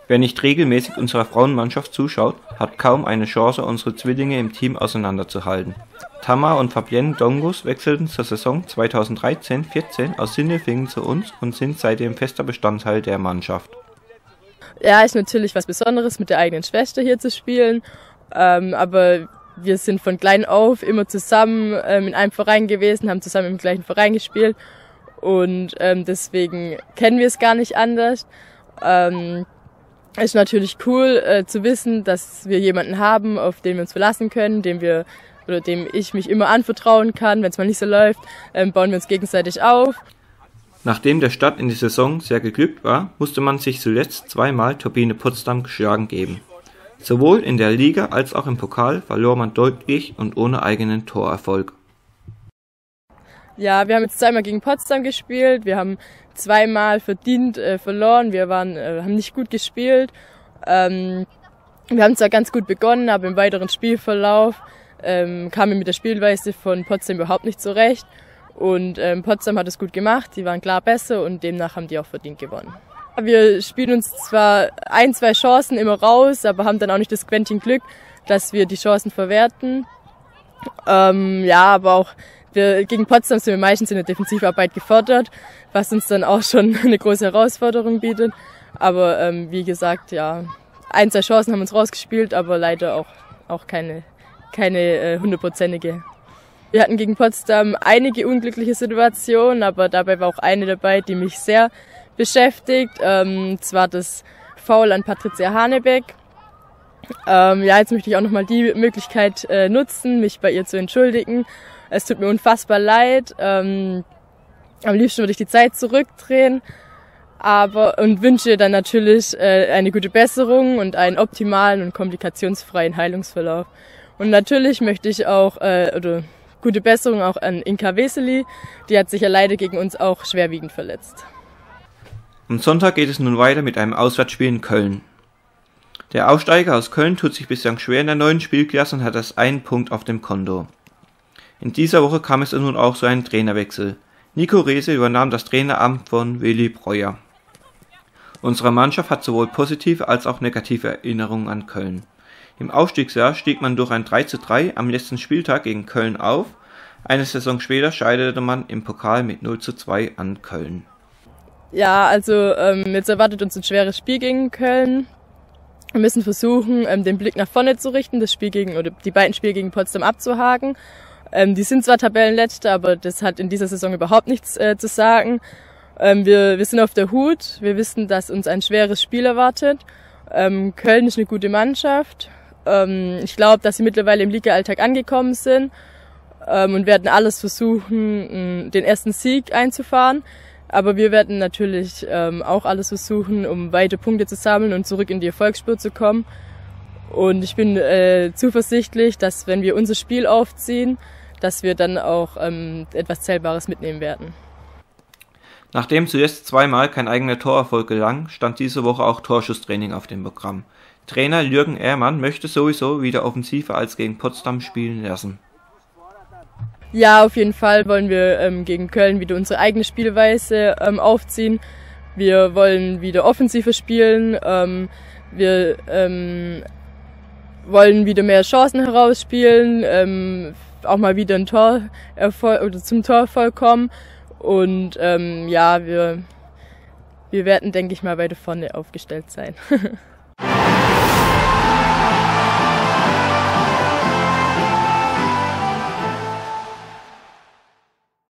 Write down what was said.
Wer nicht regelmäßig unserer Frauenmannschaft zuschaut, hat kaum eine Chance, unsere Zwillinge im Team auseinanderzuhalten. Tamar und Fabienne Dongus wechselten zur Saison 2013-14 aus Sindelfingen zu uns und sind seitdem fester Bestandteil der Mannschaft. Ja, ist natürlich was Besonderes, mit der eigenen Schwester hier zu spielen, aber wir sind von klein auf immer zusammen in einem Verein gewesen, haben zusammen im gleichen Verein gespielt und deswegen kennen wir es gar nicht anders. Es ist natürlich cool zu wissen, dass wir jemanden haben, auf den wir uns verlassen können, dem ich mich immer anvertrauen kann. Wenn es mal nicht so läuft, bauen wir uns gegenseitig auf. Nachdem der Start in die Saison sehr geglückt war, musste man sich zuletzt zweimal Turbine Potsdam geschlagen geben. Sowohl in der Liga als auch im Pokal verlor man deutlich und ohne eigenen Torerfolg. Ja, wir haben jetzt zweimal gegen Potsdam gespielt, wir haben zweimal verdient verloren, wir haben nicht gut gespielt. Wir haben zwar ganz gut begonnen, aber im weiteren Spielverlauf kamen wir mit der Spielweise von Potsdam überhaupt nicht zurecht. Und Potsdam hat es gut gemacht, die waren klar besser und demnach haben die auch verdient gewonnen. Wir spielen uns zwar ein, zwei Chancen immer raus, aber haben dann auch nicht das Quäntchen Glück, dass wir die Chancen verwerten. Aber auch gegen Potsdam sind wir meistens in der Defensivarbeit gefordert, was uns dann auch schon eine große Herausforderung bietet. Aber wie gesagt, ja, ein, zwei Chancen haben uns rausgespielt, aber leider auch keine hundertprozentige. Wir hatten gegen Potsdam einige unglückliche Situationen, aber dabei war auch eine dabei, die mich sehr beschäftigt. Zwar das Foul an Patricia Hanebeck. Jetzt möchte ich auch nochmal die Möglichkeit nutzen, mich bei ihr zu entschuldigen. Es tut mir unfassbar leid. Am liebsten würde ich die Zeit zurückdrehen, und wünsche ihr dann natürlich eine gute Besserung und einen optimalen und komplikationsfreien Heilungsverlauf. Und natürlich möchte ich auch gute Besserung auch an Inka Wesely, die hat sich ja leider gegen uns auch schwerwiegend verletzt. Am Sonntag geht es nun weiter mit einem Auswärtsspiel in Köln. Der Aufsteiger aus Köln tut sich bislang schwer in der neuen Spielklasse und hat erst einen Punkt auf dem Konto. In dieser Woche kam es nun auch zu einem Trainerwechsel. Nico Rehse übernahm das Traineramt von Willi Breuer. Unsere Mannschaft hat sowohl positive als auch negative Erinnerungen an Köln. Im Aufstiegsjahr stieg man durch ein 3:3 am letzten Spieltag gegen Köln auf. Eine Saison später scheiterte man im Pokal mit 0:2 an Köln. Ja, also jetzt erwartet uns ein schweres Spiel gegen Köln. Wir müssen versuchen, den Blick nach vorne zu richten, die beiden Spiele gegen Potsdam abzuhaken. Die sind zwar Tabellenletzter, aber das hat in dieser Saison überhaupt nichts zu sagen. Wir sind auf der Hut, wir wissen, dass uns ein schweres Spiel erwartet. Köln ist eine gute Mannschaft. Ich glaube, dass sie mittlerweile im Liga-Alltag angekommen sind und werden alles versuchen, den ersten Sieg einzufahren. Aber wir werden natürlich auch alles versuchen, um weite Punkte zu sammeln und zurück in die Erfolgsspur zu kommen. Und ich bin zuversichtlich, dass wenn wir unser Spiel aufziehen, dass wir dann auch etwas Zählbares mitnehmen werden. Nachdem zuletzt zweimal kein eigener Torerfolg gelang, stand diese Woche auch Torschusstraining auf dem Programm. Trainer Jürgen Ehrmann möchte sowieso wieder offensiver als gegen Potsdam spielen lassen. Ja, auf jeden Fall wollen wir gegen Köln wieder unsere eigene Spielweise aufziehen. Wir wollen wieder offensiver spielen. Wir wollen wieder mehr Chancen herausspielen, auch mal wieder zum Torerfolg kommen. Und wir werden, denke ich mal, weiter vorne aufgestellt sein.